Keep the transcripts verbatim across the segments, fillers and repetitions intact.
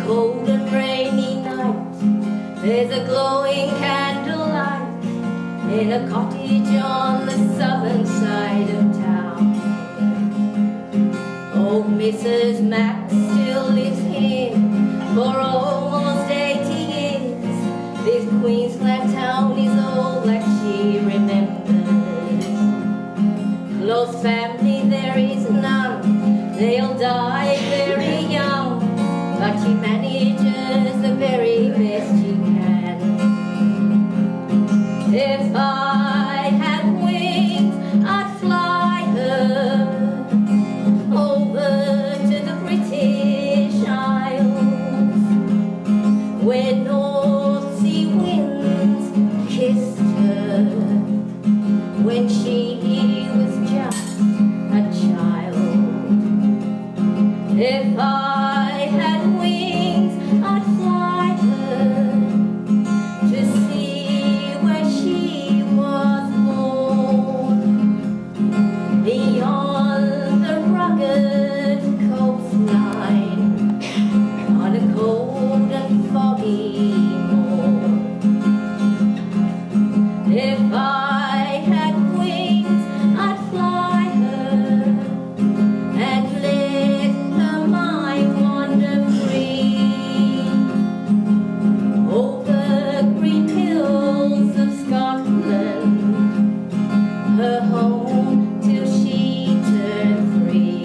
cold and rainy night, there's a glowing candlelight in a cottage on the southern side of town. Old Missus Max still lives here for almost eighty years. This Queensland town is all that she remembers. Close family there is none, they'll die very young, but she manages the very best she can. If I had wings, I'd fly her over to the British Isles, where North Sea winds kissed her when she was just a child. If I had wings, I'd fly her to see where she was born, beyond the rugged coastline, on a cold and foggy morn. If I had wings, I'd fly her and let her mind wander free over green hills of Scotland, her home till she turned three.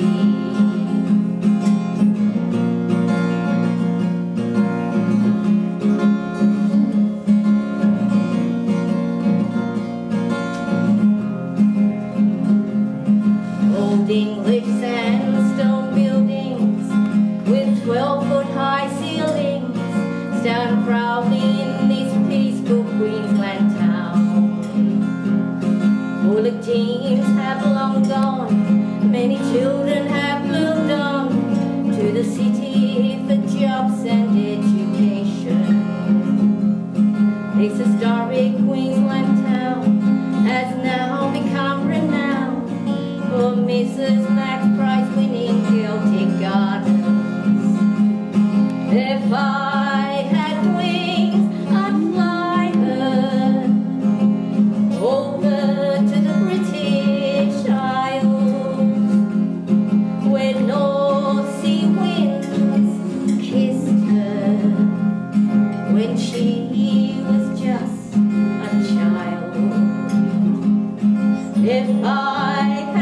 Old English sandstone buildings with twelve-foot high ceilings stand proudly in this peaceful Queensland town. Bullock teams have long gone, many children have moved on to the city for jobs and education. This historic Queensland town has now become renowned for Missus Max prize-winning Celtic gardens. If I had wings, I'd fly her over to the British Isles, where North Sea winds kissed her when she was just a child. If I